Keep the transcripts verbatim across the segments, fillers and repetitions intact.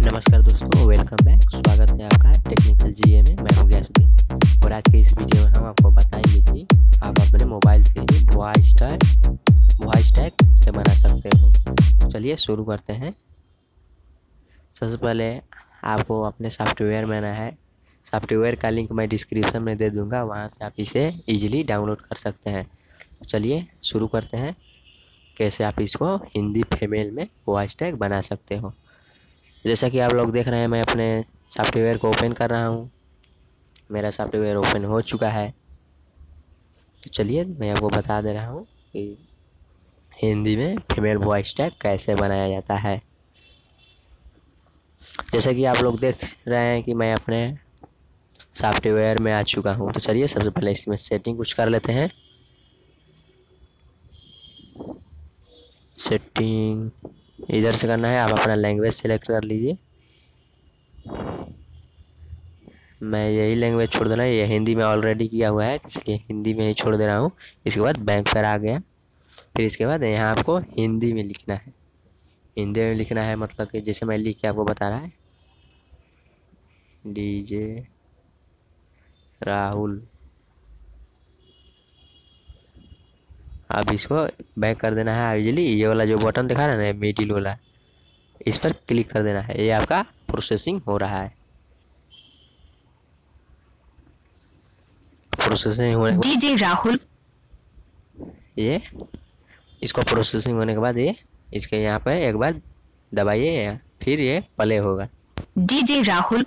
नमस्कार दोस्तों, welcome back. स्वागत है आपका टेक्निकल जीए में। मैं हूं गयासुद्दीन और आज के इस वीडियो में हम आपको बताएंगे कि आप अपने मोबाइल से ही वॉइस टैग वॉइस टैग से बना सकते हो। चलिए शुरू करते हैं। सबसे पहले आपको अपने सॉफ्टवेयर में आना है। सॉफ्टवेयर का लिंक मैं डिस्क्रिप्शन में दे दूंगा, वहां से आप इसे इजीली डाउनलोड कर सकते हैं। चलिए शुरू करते हैं कैसे आप इसको हिंदी फीमेल में वॉइस टैग बना सकते हो। जैसा कि आप लोग देख रहे हैं, मैं अपने सॉफ्टवेयर को ओपन कर रहा हूं। मेरा सॉफ्टवेयर ओपन हो चुका है। तो चलिए मैं आपको बता दे रहा हूं कि हिंदी में फीमेल वॉइस टैग कैसे बनाया जाता है। जैसा कि आप लोग देख रहे हैं कि मैं अपने सॉफ्टवेयर में आ चुका हूं। तो चलिए सबसे पहले इसमें सेटिंग कुछ कर लेते हैं। सेटिंग इधर से करना है, आप अपना लैंग्वेज सेलेक्ट कर लीजिए। मैं यही लैंग्वेज छोड़ देना है, ये हिंदी में ऑलरेडी किया हुआ है इसलिए हिंदी में ही छोड़ दे रहा हूँ। इसके बाद बैंक पर आ गया। फिर इसके बाद यहाँ आपको हिंदी में लिखना है। हिंदी में लिखना है मतलब कि जैसे मैं लिख के आपको बता रहा है, डीजे राहुल। अब इसको बैक कर देना है इजीली। ये वाला जो बटन दिखा रहा है ना, मिडिल वाला, इस पर क्लिक कर देना है। ये आपका प्रोसेसिंग हो रहा है। प्रोसेसिंग होने के बाद डीजे राहुल ये इसको प्रोसेसिंग होने के बाद ये इसके यहाँ पे एक बार दबाइए, फिर ये प्ले होगा। डीजे राहुल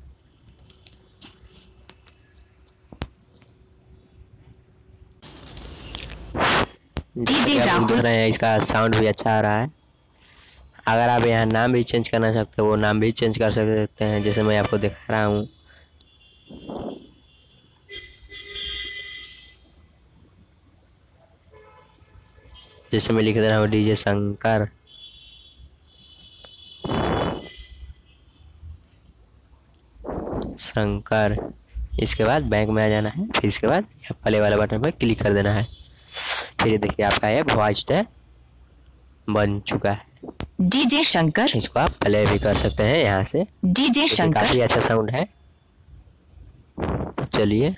जैसे कि आप लोग देख रहे हैं, इसका साउंड भी अच्छा आ रहा है। अगर आप यहाँ नाम भी चेंज करना चाहते हो, वो नाम भी चेंज कर सकते हैं, जैसे मैं आपको दिखा रहा हूँ। जैसे मैं लिख दे रहा हूँ डीजे शंकर। शंकर इसके बाद बैंक में आ जाना है। फिर इसके बाद प्ले वाले बटन पर क्लिक कर देना है। फिर देखिए आपका ये वॉइस टैग बन चुका है। डीजे शंकर इसको आप प्ले भी कर सकते हैं यहाँ से। डीजे शंकर काफी अच्छा साउंड है। चलिए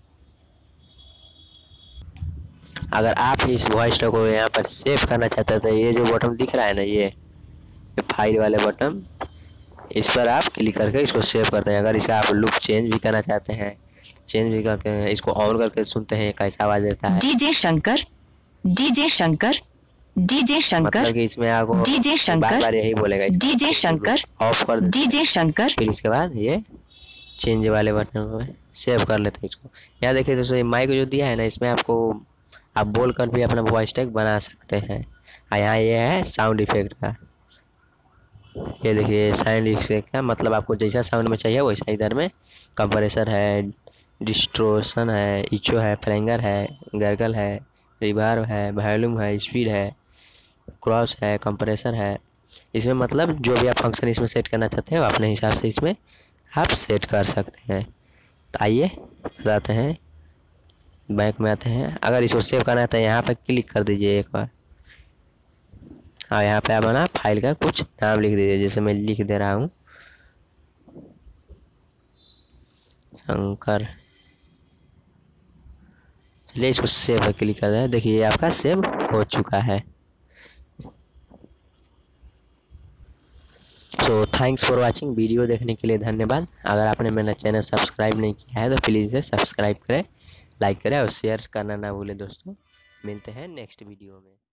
अगर आप इस वॉइस टैग को यहाँ पर सेव करना चाहते हैं तो ये जो बटन दिख रहा है ना, ये, ये फाइल वाले बटन, इस पर आप क्लिक करके इसको सेव करते हैं। अगर इसका आप लुक चेंज भी करना चाहते हैं, चेंज भी करके इसको ऑन करके सुनते हैं कैसा आवाज देता है। DJ Shankar DJ Shankar DJ Shankar मतलब कि इसमें आपको डीजे शंकर बार बार यही बोलेगा, डीजे शंकर ऑफ कर देते हैं। डीजे शंकर फिर इसके बाद ये चेंज वाले बटन में सेव कर लेते हैं इसको। यहाँ देखिए दोस्तों, ये माइक जो दिया है ना, इसमें आपको आप बोल कर भी अपना वॉइस टैग बना सकते हैं। और यहाँ ये है साउंड इफेक्ट का। ये देखिए साउंड इफेक्ट का मतलब आपको जैसा साउंड में चाहिए वैसा इधर में कंप्रेसर है, डिस्टोर्शन है, इचो है, फ्लैंगर है, गर्गल है, रिवर्ब है, वॉल्यूम है, स्पीड है, क्रॉस है, कंप्रेसर है। इसमें मतलब जो भी आप फंक्शन इसमें सेट करना चाहते हैं अपने हिसाब से इसमें आप सेट कर सकते हैं। तो आइए बताते हैं, बैंक में आते हैं। अगर इसको सेव करना है तो यहाँ पर क्लिक कर दीजिए एक बार, और यहाँ पे आप ना फाइल का कुछ नाम लिख दीजिए। जैसे मैं लिख दे रहा हूँ शंकर। चलिए इसको सेव पर क्लिक कर दें। देखिए ये आपका सेव हो चुका है। So thanks for watching. Video देखने के लिए धन्यवाद। अगर आपने मेरा चैनल सब्सक्राइब नहीं किया है तो प्लीज़ इसे सब्सक्राइब करें, लाइक करें और शेयर करना ना भूलें दोस्तों। मिलते हैं नेक्स्ट वीडियो में।